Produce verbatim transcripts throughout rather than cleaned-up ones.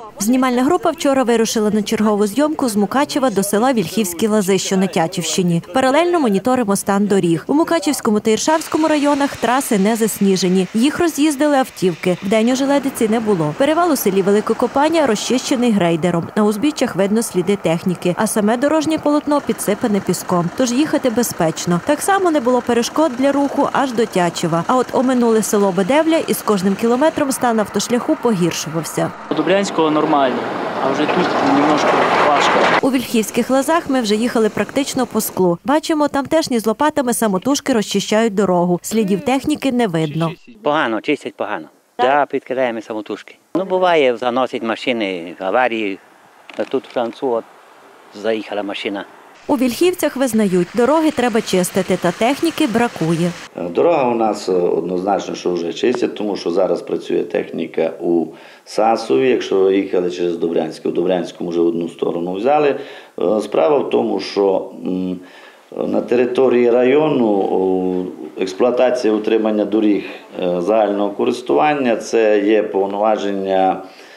Знімальна група вчора вирушила на чергову зйомку з Мукачева до села Вільхівські Лази, що на Тячівщині. Паралельно моніторимо стан доріг. У Мукачевському та Іршавському районах траси не засніжені. Їх роз'їздили автівки. Вдень ожеледиці не було. Перевал у селі Великокопання розчищений грейдером. На узбіччях видно сліди техніки, а саме дорожнє полотно підсипане піском. Тож їхати безпечно. Так само не було перешкод для руху аж до Тячева. А от оминули село Бедевля і з кожним кілометром стан автошляху погіршувався. До Брянського нормально, а вже тут немножко важко. У Вільхівських Лазах ми вже їхали практично по склу. Бачимо, тамтешні з лопатами самотужки розчищають дорогу. Слідів техніки не видно. Погано, чистять погано. Так, да, підкидаємо самотужки. Ну, буває, заносять машини, аварії. А тут в Францу заїхала машина. У Вільхівцях визнають, дороги треба чистити, та техніки бракує. Дорога у нас однозначно, що вже чистять, тому що зараз працює техніка у Сасові. Якщо їхали через Добрянське, у Добрянському вже одну сторону взяли. Справа в тому, що на території району експлуатація утримання доріг загального користування – це є повноваження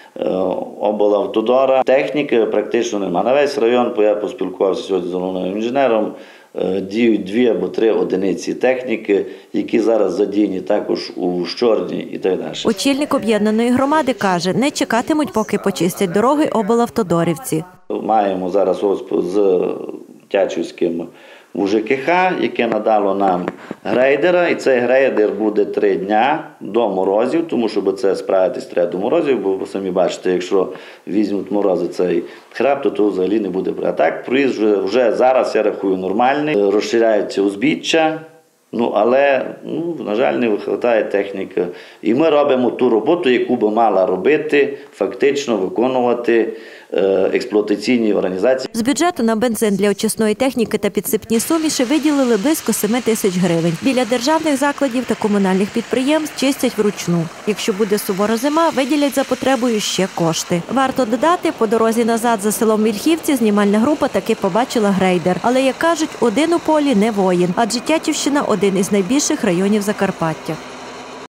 облавтодора. Техніки практично немає. На весь район, я поспілкувався сьогодні з головним інженером, діють дві або три одиниці техніки, які зараз задіяні також у Щорні і так далі. Очільник об'єднаної громади каже, не чекатимуть, поки почистять дороги облавтодорівці. Маємо зараз з Тячівським у ЖКХ, яке надало нам грейдера, і цей грейдер буде три дня до морозів, тому що це справитись треба до морозів, бо ви самі бачите, якщо візьмуть морози цей хреб, то то взагалі не буде. А так, проїзд вже, вже зараз, я рахую, нормальний, розширяються узбіччя, ну, але, ну, на жаль, не вистачає техніки. І ми робимо ту роботу, яку би мала робити, фактично виконувати експлуатаційні організації. З бюджету на бензин для очисної техніки та підсипні суміші виділили близько семи тисяч гривень. Біля державних закладів та комунальних підприємств чистять вручну. Якщо буде сувора зима, виділять за потребою ще кошти. Варто додати, по дорозі назад за селом Вільхівці знімальна група таки побачила грейдер. Але, як кажуть, один у полі не воїн, адже Тячівщина – один із найбільших районів Закарпаття.